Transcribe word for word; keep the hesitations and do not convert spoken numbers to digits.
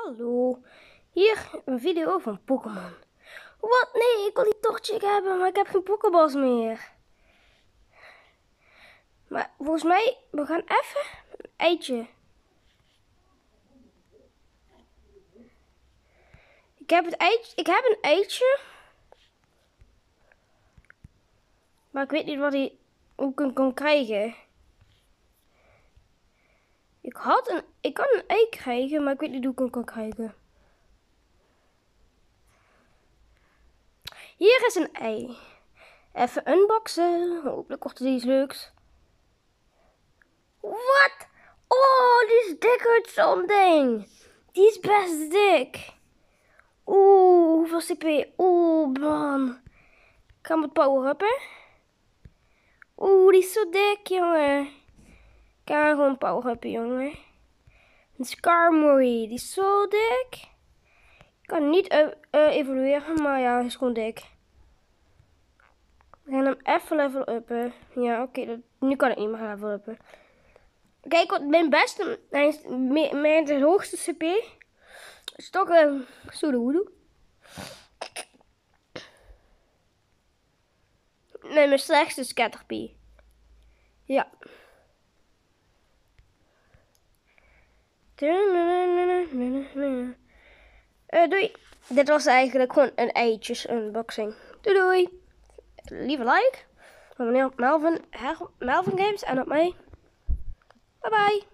Hallo, hier een video van Pokémon. Wat? Nee, ik wil die Torchic hebben, maar ik heb geen Pokéballs meer. Maar volgens mij, we gaan even een eitje. Ik heb het eitje, ik heb een eitje. Maar ik weet niet wat hij, hoe ik hem kan krijgen. Ik had een, ik kan een ei krijgen, maar ik weet niet hoe ik hem kan krijgen. Hier is een ei. Even unboxen. Hopelijk wordt er iets leuks. Wat? Oh, die is dikker dan zo'n ding. Die is best dik. Oeh, hoeveel C P? Oeh, man. Ik ga hem power-uppen. Oeh, die is zo dik, jongen. Ik ga hem gewoon power-uppen, jongen. Een Skarmory, die is zo dik. Ik kan niet uh, uh, evolueren, maar ja, hij is gewoon dik. We gaan hem even level uppen. Ja, oké, okay, nu kan ik niet meer level uppen. Kijk, mijn beste, hij is met de hoogste C P is toch een uh, Sudowoodo. Nee, mijn slechtste is Caterpie. Ja. Uh, doei. Dit was eigenlijk gewoon een eitjes unboxing. Doei doei. Leave a like. Van Melvin, Melvin Games en op mij. Bye bye.